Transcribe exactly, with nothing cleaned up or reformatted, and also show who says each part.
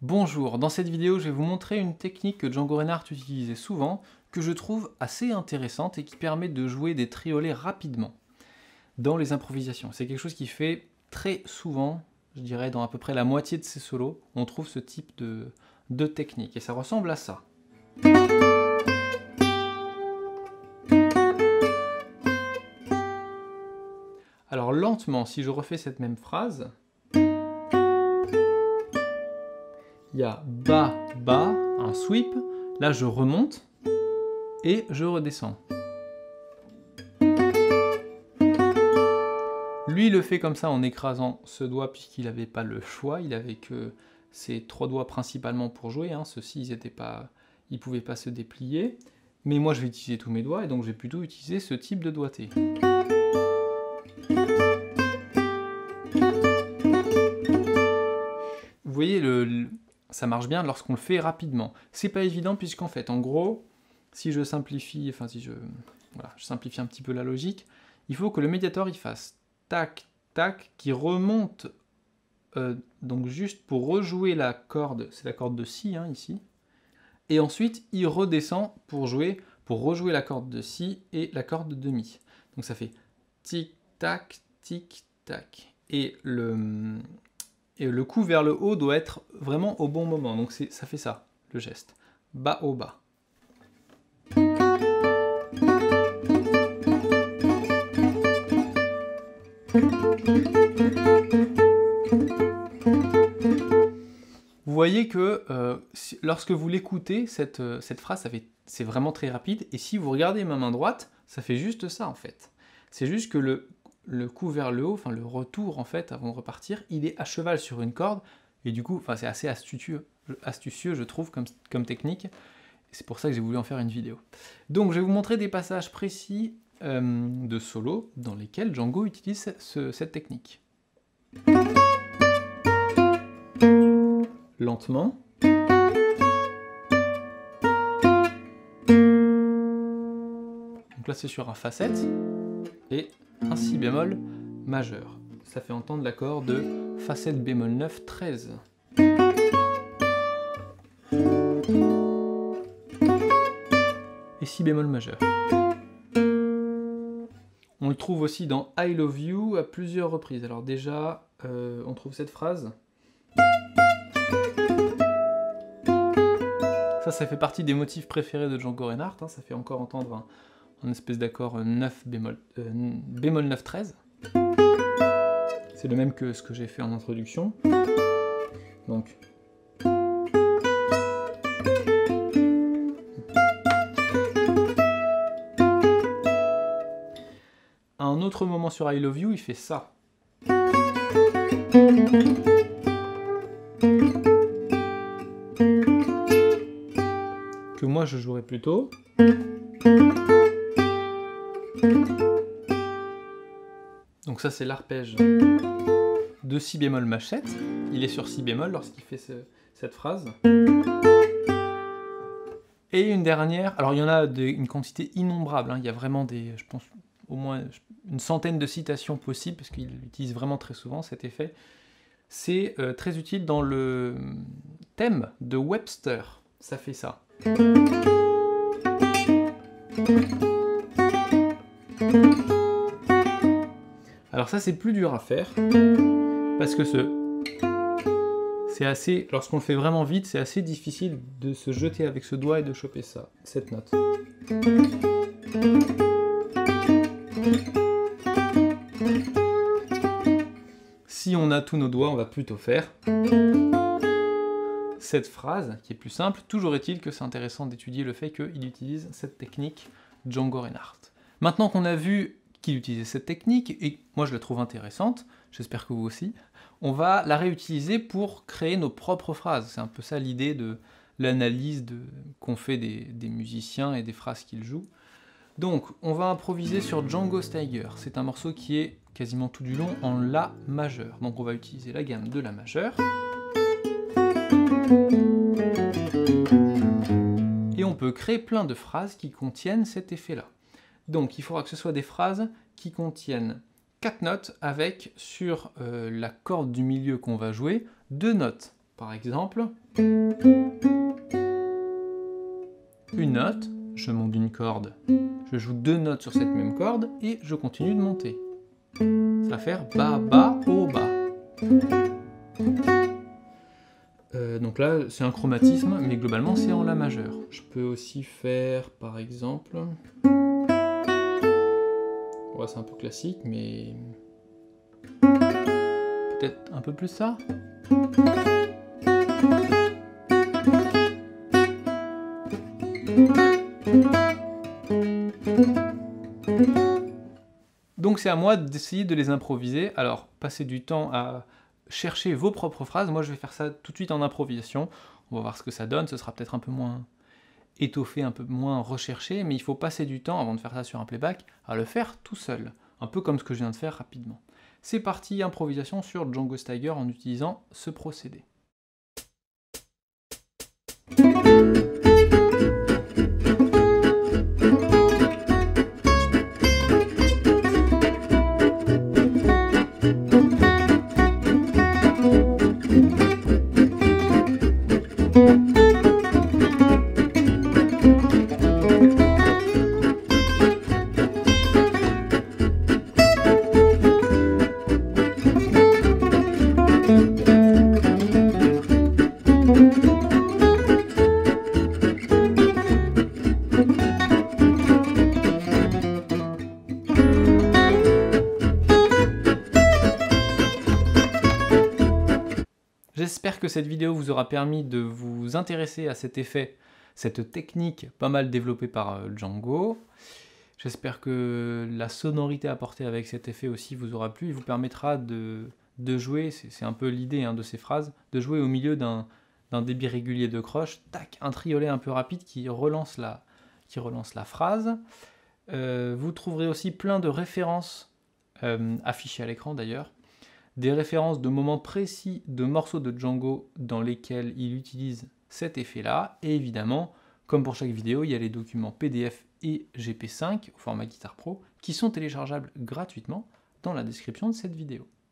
Speaker 1: Bonjour, dans cette vidéo je vais vous montrer une technique que Django Reinhardt utilisait souvent, que je trouve assez intéressante et qui permet de jouer des triolets rapidement dans les improvisations. C'est quelque chose qui fait très souvent, je dirais dans à peu près la moitié de ses solos, on trouve ce type de, de technique et ça ressemble à ça. Alors lentement, si je refais cette même phrase, il y a bas, bas, un sweep, là je remonte et je redescends. Lui le fait comme ça en écrasant ce doigt puisqu'il n'avait pas le choix, il avait que ces trois doigts principalement pour jouer, hein. Ceux-ci ils étaient pas, ils pouvaient pas se déplier, mais moi je vais utiliser tous mes doigts et donc je vais plutôt utiliser ce type de doigté. Vous voyez, le, le, ça marche bien lorsqu'on le fait rapidement. C'est pas évident puisqu'en fait, en gros, si je simplifie, enfin si je, voilà, je simplifie un petit peu la logique, il faut que le médiator il fasse tac, tac, qui remonte, euh, donc juste pour rejouer la corde, c'est la corde de si, hein, ici, et ensuite il redescend pour jouer, pour rejouer la corde de si et la corde de mi. Donc ça fait tic, tac, tic, tac. Et le... Et le coup vers le haut doit être vraiment au bon moment. Donc ça fait ça, le geste. Bas au bas. Vous voyez que euh, si, lorsque vous l'écoutez, cette, euh, cette phrase, c'est vraiment très rapide. Et si vous regardez ma main droite, ça fait juste ça en fait. C'est juste que le... le coup vers le haut, enfin le retour en fait avant de repartir, il est à cheval sur une corde et du coup enfin, c'est assez astucieux, astucieux je trouve comme, comme technique et c'est pour ça que j'ai voulu en faire une vidéo. Donc je vais vous montrer des passages précis euh, de solo dans lesquels Django utilise ce, cette technique. Lentement. Donc là c'est sur un fa sept et un si bémol majeur. Ça fait entendre l'accord de fa sept bémol neuf treize. Et si bémol majeur. On le trouve aussi dans I Love You à plusieurs reprises. Alors déjà, euh, on trouve cette phrase. Ça, ça fait partie des motifs préférés de Django Reinhardt. Hein. Ça fait encore entendre un une espèce d'accord neuf bémol, euh, bémol neuf treize. C'est le même que ce que j'ai fait en introduction. Donc. À un autre moment sur I Love You, il fait ça. Que moi je jouerais plutôt. Donc ça c'est l'arpège de si bémol machette, il est sur si bémol lorsqu'il fait ce, cette phrase. Et une dernière, alors il y en a de, une quantité innombrable, hein. Il y a vraiment des, je pense, au moins une centaine de citations possibles, parce qu'il l'utilise vraiment très souvent cet effet. C'est euh, très utile dans le thème de Webster, ça fait ça. Alors ça c'est plus dur à faire, parce que ce... c'est assez... lorsqu'on le fait vraiment vite, c'est assez difficile de se jeter avec ce doigt et de choper ça, cette note. Si on a tous nos doigts, on va plutôt faire cette phrase, qui est plus simple. Toujours est-il que c'est intéressant d'étudier le fait qu'il utilise cette technique Django Reinhardt. Maintenant qu'on a vu qu'il utilisait cette technique, et moi je la trouve intéressante, j'espère que vous aussi, on va la réutiliser pour créer nos propres phrases. C'est un peu ça l'idée de l'analyse qu'on fait des, des musiciens et des phrases qu'ils jouent. Donc on va improviser sur Django Steiger. C'est un morceau qui est quasiment tout du long en La majeur. Donc on va utiliser la gamme de La majeur. Et on peut créer plein de phrases qui contiennent cet effet-là. Donc il faudra que ce soit des phrases qui contiennent quatre notes avec, sur euh, la corde du milieu qu'on va jouer, deux notes par exemple, une note, je monte d'une corde, je joue deux notes sur cette même corde et je continue de monter. Ça va faire ba, ba, o, ba. Euh, donc là, c'est un chromatisme, mais globalement, c'est en la majeur. Je peux aussi faire, par exemple... Ouais, c'est un peu classique, mais... peut-être un peu plus ça. Donc c'est à moi d'essayer de les improviser. Alors, passez du temps à chercher vos propres phrases. Moi, je vais faire ça tout de suite en improvisation. On va voir ce que ça donne. Ce sera peut-être un peu moins étoffé, un peu moins recherché, mais il faut passer du temps, avant de faire ça sur un playback, à le faire tout seul. Un peu comme ce que je viens de faire rapidement. C'est parti, improvisation sur Django Steiger en utilisant ce procédé. J'espère que cette vidéo vous aura permis de vous intéresser à cet effet, cette technique pas mal développée par Django. J'espère que la sonorité apportée avec cet effet aussi vous aura plu et vous permettra de, de jouer, c'est un peu l'idée hein, de ces phrases, de jouer au milieu d'un débit régulier de croche, tac, un triolet un peu rapide qui relance la, qui relance la phrase. Euh, vous trouverez aussi plein de références euh, affichées à l'écran d'ailleurs, des références de moments précis de morceaux de Django dans lesquels il utilise cet effet-là, et évidemment, comme pour chaque vidéo, il y a les documents P D F et G P cinq au format Guitar Pro qui sont téléchargeables gratuitement dans la description de cette vidéo.